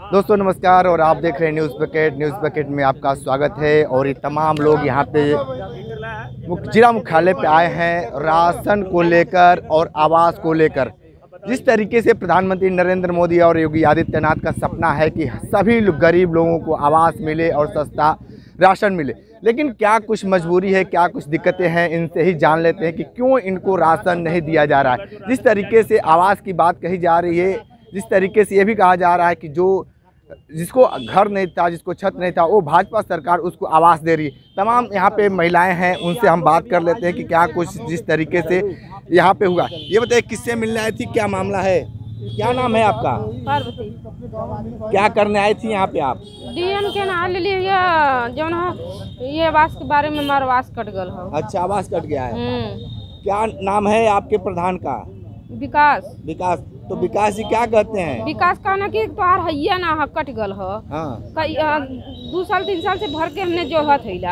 दोस्तों नमस्कार और आप देख रहे हैं न्यूज़ बकेट में आपका स्वागत है। और ये तमाम लोग यहाँ पे जिला मुख्यालय पे आए हैं राशन को लेकर और आवास को लेकर। जिस तरीके से प्रधानमंत्री नरेंद्र मोदी और योगी आदित्यनाथ का सपना है कि सभी गरीब लोगों को आवास मिले और सस्ता राशन मिले, लेकिन क्या कुछ मजबूरी है, क्या कुछ दिक्कतें हैं, इनसे ही जान लेते हैं कि क्यों इनको राशन नहीं दिया जा रहा है। जिस तरीके से आवास की बात कही जा रही है, जिस तरीके से ये भी कहा जा रहा है कि जिसको घर नहीं था, जिसको छत नहीं था, वो भाजपा सरकार उसको आवास दे रही है। तमाम यहाँ पे महिलाएं हैं, उनसे हम बात कर लेते हैं कि क्या कुछ जिस तरीके से यहाँ पे हुआ। ये बताइए किससे मिलने आई थी, क्या मामला है, क्या नाम है आपका? पार्वती। क्या करने आई थी यहाँ पे आप? डीएम के ना ले लिए जो ना ये आवास के बारे में हमारा आवास कट गल हो। अच्छा, आवास कट गया है। क्या नाम है आपके प्रधान का? विकास। तो विकास जी क्या कहते हैं? विकास कहना कि तोहार हैया ना कट गल हो। हाँ। 2 साल 3 साल से भर के हमने जो है थैला।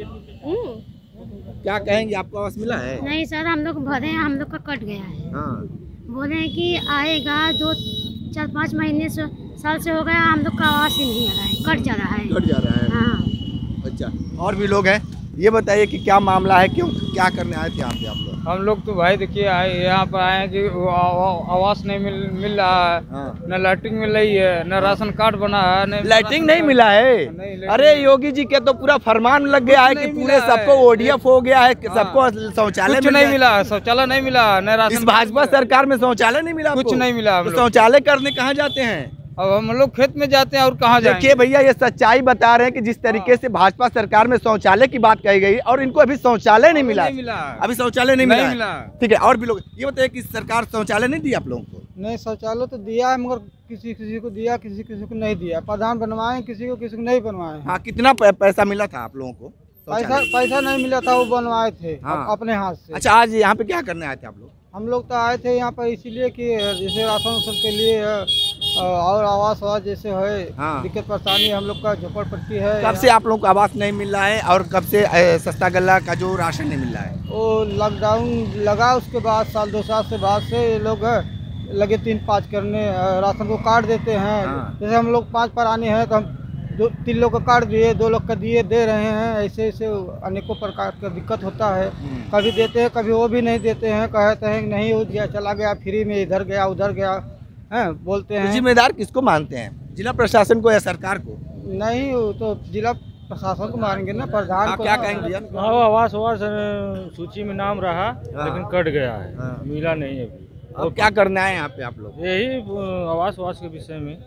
क्या कहेंगे, आपको आवास मिला है? नहीं सर, हम लोग भरे हैं, हम लोग का कट गया है। हाँ। बोले हैं कि आएगा 2-4-5 महीने से साल से हो गया, हम लोग का आवास ही नहीं आ रहा है, कट जा रहा है। हाँ। अच्छा, और भी लोग हैं, ये बताइए कि क्या मामला है, क्यों क्या करने आए थे यहाँ पे आप लोग? हम लोग तो भाई देखिए यहाँ पर आए हैं कि आवास नहीं मिल रहा है। हाँ। न लाइटिंग मिल रही है, न राशन कार्ड बना है, न लाइटिंग नहीं मिला है। अरे योगी जी के तो पूरा फरमान लग गया है कि पूरे सबको ओडीएफ हो गया है, सबको शौचालय कुछ नहीं मिला, शौचालय नहीं मिला, न राशन। इस भाजपा सरकार में शौचालय नहीं मिला, कुछ नहीं मिला। शौचालय करने कहाँ जाते हैं? अब हम लोग खेत में जाते हैं और कहाँ जाएंगे? देखिए भैया, ये सच्चाई बता रहे हैं कि जिस तरीके से भाजपा सरकार में शौचालय की बात कही गई और इनको अभी शौचालय नहीं मिला। अभी शौचालय नहीं मिला। ठीक है, और भी लोग ये बताइए कि सरकार शौचालय नहीं दी आप लोगों को? नहीं, शौचालय तो दिया है, मगर किसी को दिया, किसी को नहीं दिया। प्रधान बनवाए किसी को नहीं बनवाए। हाँ, कितना पैसा मिला था आप लोगों को? पैसा नहीं मिला था, वो बनवाए थे। हाँ। अपने हाथ से। अच्छा, आज यहाँ पे क्या करने आए थे आप लोग? हम लोग तो आए थे यहाँ पर इसीलिए कि जैसे राशन के लिए और आवास जैसे है। हाँ। दिक्कत परेशानी हम लोग का झोपड़पट्टी है। कब से आप लोगों को आवास नहीं मिल रहा है और कब से सस्ता गल्ला का जो राशन नहीं मिल रहा है? वो लॉकडाउन लगा उसके बाद 1-2 साल से बाद से ये लोग लगे 3-5 करने राशन को काट देते हैं। हाँ। जैसे हम लोग 5 पर आने हैं तो हम 3 लोग का काट दिए, 2 लोग का दे रहे हैं। ऐसे अनेकों प्रकार का दिक्कत होता है। कभी देते हैं, कभी वो भी नहीं देते हैं, कहते हैं कि नहीं हो गया, चला गया फ्री में, इधर गया उधर गया है बोलते हैं। जिम्मेदार किसको मानते हैं, जिला प्रशासन को या सरकार को? नहीं, तो जिला प्रशासन को मानेंगे ना, प्रधान को। क्या कहेंगे भैया? आवास सूची में नाम रहा, लेकिन कट गया है। मिला नहीं अभी। और क्या करना है यहाँ पे आप लोग? यही आवास के विषय में।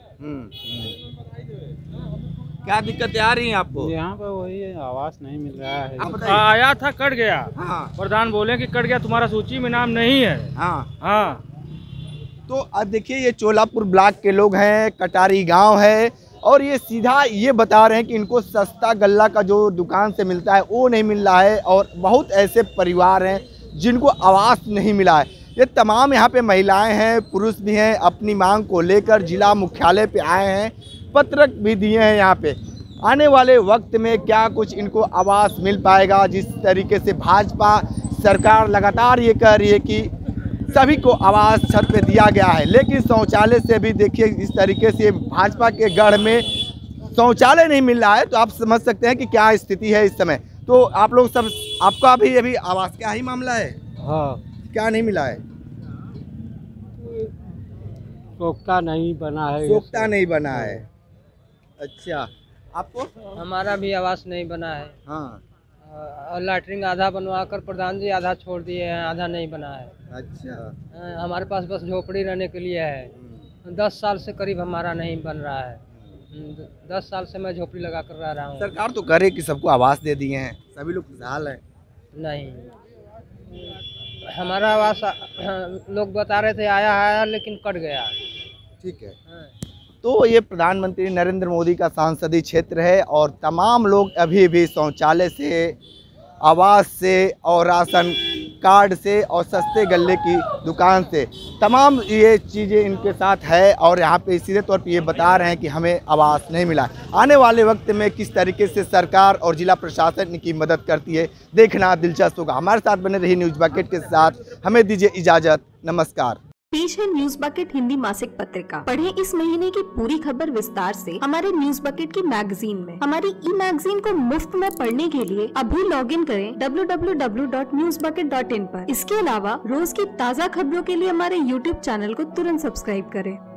क्या दिक्कतें आ रही हैं आपको? यहाँ पे वही आवास नहीं मिल रहा है। आप बताइए। आया था, कट गया। हाँ। प्रधान बोले कि कट गया, तुम्हारा सूची में नाम नहीं है। हाँ। तो अब देखिए, ये चोलापुर ब्लॉक के लोग हैं, कटारी गांव है, और ये सीधा ये बता रहे हैं कि इनको सस्ता गल्ला का जो दुकान से मिलता है वो नहीं मिल रहा है। और बहुत ऐसे परिवार हैं जिनको आवास नहीं मिला है। ये तमाम यहाँ पे महिलाएं हैं, पुरुष भी हैं, अपनी मांग को लेकर जिला मुख्यालय पे आए हैं, पत्रक भी दिए हैं। यहाँ पे आने वाले वक्त में क्या कुछ इनको आवास मिल पाएगा? जिस तरीके से भाजपा सरकार लगातार ये कह रही है कि सभी को आवास छत पे दिया गया है, लेकिन शौचालय से भी देखिए इस तरीके से भाजपा के गढ़ में शौचालय नहीं मिल रहा है, तो आप समझ सकते हैं कि क्या स्थिति है इस समय। तो आप लोग सब, आपका भी अभी आवास का ही मामला है? हाँ। क्या नहीं मिला है? सोख्ता नहीं बना है। सोख्ता नहीं बना है। अच्छा, आपको? हमारा भी आवास नहीं बना है। हाँ। और लैटरिन आधा बनवा कर प्रधान जी आधा छोड़ दिए हैं, आधा नहीं बना है। अच्छा। हमारे पास बस झोपड़ी रहने के लिए है। 10 साल से करीब हमारा नहीं बन रहा है। 10 साल से मैं झोपड़ी लगा कर रह रहा हूँ। सरकार तो करे कि सबको आवास दे दिए हैं, सभी लोग खुशहाल हैं। नहीं, हमारा आवास लोग बता रहे थे आया, लेकिन कट गया। ठीक है। तो ये प्रधानमंत्री नरेंद्र मोदी का संसदीय क्षेत्र है और तमाम लोग अभी भी शौचालय से, आवास से और राशन कार्ड से और सस्ते गल्ले की दुकान से, तमाम ये चीज़ें इनके साथ है। और यहाँ पे सीधे तौर पे ये बता रहे हैं कि हमें आवास नहीं मिला। आने वाले वक्त में किस तरीके से सरकार और जिला प्रशासन इनकी मदद करती है, देखना दिलचस्प होगा। हमारे साथ बने रही न्यूज़ बकेट के साथ, हमें दीजिए इजाज़त, नमस्कार। पेश है न्यूज बकेट हिंदी मासिक पत्रिका। पढ़ें इस महीने की पूरी खबर विस्तार से हमारे न्यूज बकेट की मैगजीन में। हमारी ई मैगजीन को मुफ्त में पढ़ने के लिए अभी लॉगिन करें www.newsbucket.in पर। इसके अलावा रोज की ताज़ा खबरों के लिए हमारे YouTube चैनल को तुरंत सब्सक्राइब करें।